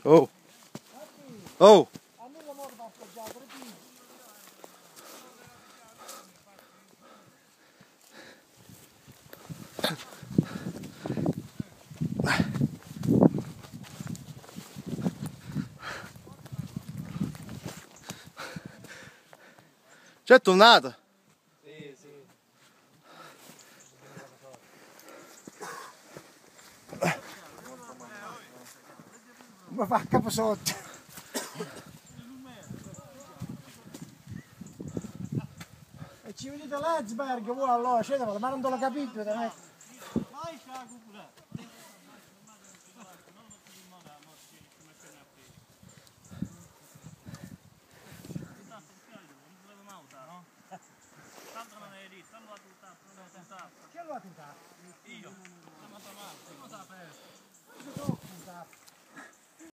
Oh! Oh! C'è tornata? Sì, sì. Mi fa capo sotto. E ci vedete l'Edsberg, voi allora, ma non te l'ho capito,